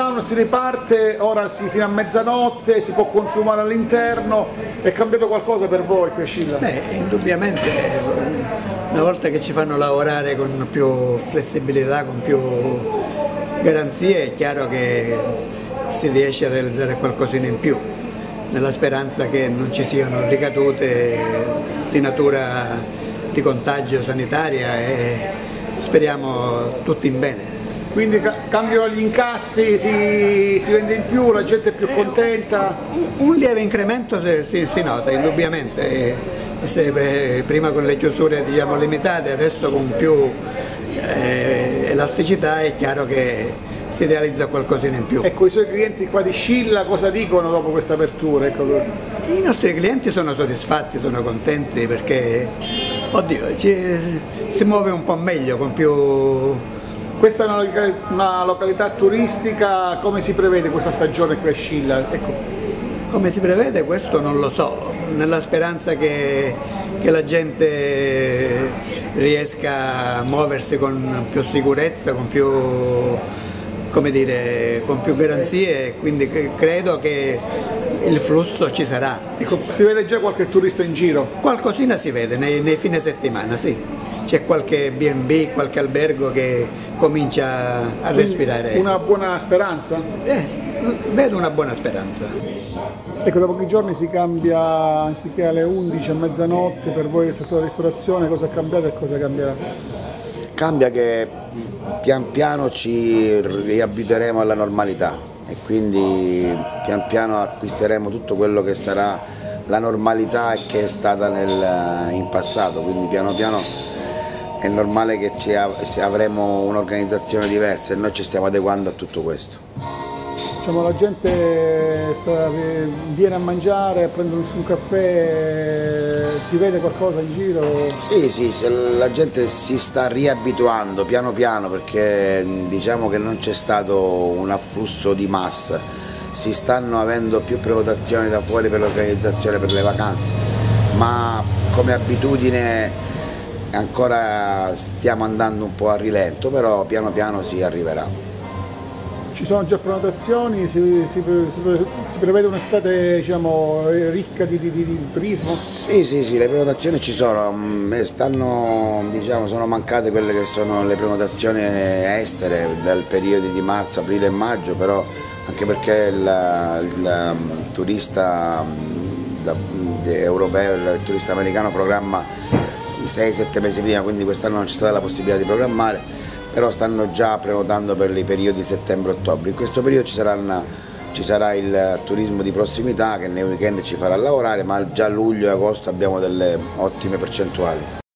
lockdown, si riparte, ora fino a mezzanotte, si può consumare all'interno, è cambiato qualcosa per voi qui a Scilla? Indubbiamente, una volta che ci fanno lavorare con più flessibilità, con più garanzie, è chiaro che si riesce a realizzare qualcosina in più, nella speranza che non ci siano ricadute di natura di contagio sanitaria e speriamo tutti in bene. Quindi cambiano gli incassi, si vende in più, la gente è più contenta? Un lieve incremento si nota indubbiamente, prima con le chiusure diciamo limitate, adesso con più elasticità è chiaro che si realizza qualcosina in più. Ecco, i suoi clienti qua di Scilla cosa dicono dopo questa apertura? Ecco. I nostri clienti sono soddisfatti, sono contenti perché, oddio, si muove un po' meglio, con più... Questa è una località turistica, come si prevede questa stagione qui a Scilla? Ecco. Come si prevede questo non lo so, nella speranza che la gente riesca a muoversi con più sicurezza, con più, come dire, con più garanzie, quindi credo che il flusso ci sarà. Ecco, si vede già qualche turista in giro? Qualcosina si vede nei fine settimana, sì. C'è qualche B&B, qualche albergo che comincia a respirare. Una buona speranza? Vedo una buona speranza. Ecco, da pochi giorni si cambia, anziché alle 11 a mezzanotte, per voi il settore della ristorazione, cosa è cambiato e cosa cambierà? Cambia che pian piano ci riabitueremo alla normalità e quindi pian piano acquisteremo tutto quello che sarà la normalità che è stata in passato, quindi piano piano è normale che avremo un'organizzazione diversa e noi ci stiamo adeguando a tutto questo. Diciamo, la gente viene a mangiare, a prendere un caffè, si vede qualcosa in giro? Sì, la gente si sta riabituando piano piano perché diciamo che non c'è stato un afflusso di massa, si stanno avendo più prenotazioni da fuori per l'organizzazione per le vacanze, ma come abitudine ancora stiamo andando un po' a rilento, però piano piano si arriverà. Ci sono già prenotazioni? Si prevede un'estate, diciamo, ricca di turismo? Sì, le prenotazioni ci sono, diciamo, sono mancate quelle che sono le prenotazioni estere dal periodo di marzo, aprile e maggio, però anche perché il turista europeo, il turista americano programma 6-7 mesi prima, quindi quest'anno non c'è stata la possibilità di programmare, però stanno già prenotando per i periodi settembre-ottobre. In questo periodo ci sarà il turismo di prossimità che nei weekend ci farà lavorare, ma già luglio e agosto abbiamo delle ottime percentuali.